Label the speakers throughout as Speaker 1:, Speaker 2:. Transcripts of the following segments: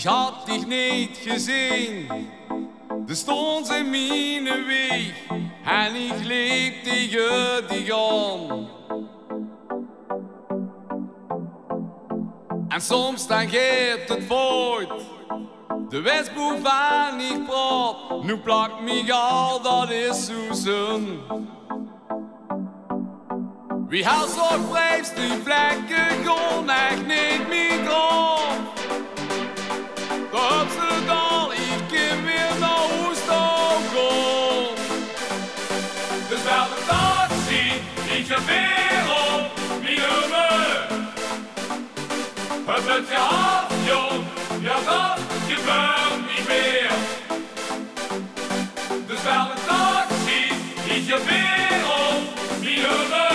Speaker 1: Ik had dich niet gezien, er stond in mijn weg en ik liep tegen dich aan. En soms dan gaat het voort, de westboek van ik praat, nu plakt mij al, dat is Susan. Wie had zo vrijst die vlekken gewoon echt niet meer grond. Op ze dal, ik kan weer naar huis toe gaan. Dus wel de taxi, ik ga weer op mijn nummer. Het wordt gehad, jong, ja dat gebeurt niet meer. Dus wel de taxi, ik ga weer op mijn nummer.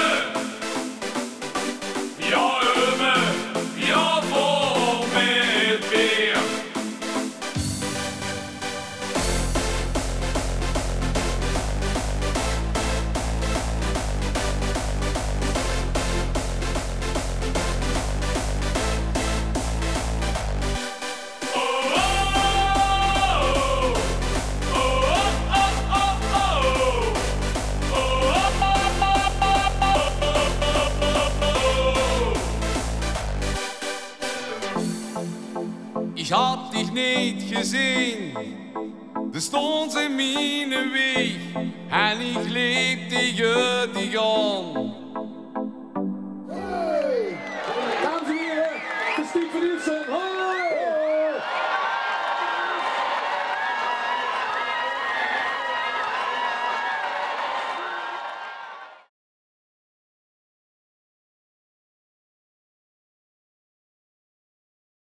Speaker 1: Ja, nummer, ja vol met weer. Ik had dich niet gezien, er stond in mijn weg en ik liep tegen dich aan.